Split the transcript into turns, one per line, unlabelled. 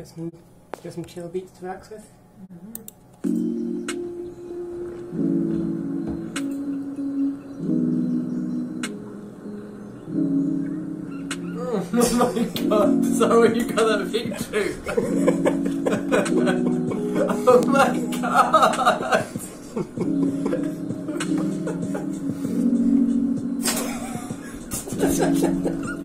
Get some chill beats to relax with.
Oh my god, is that where you got that picture? Oh my god!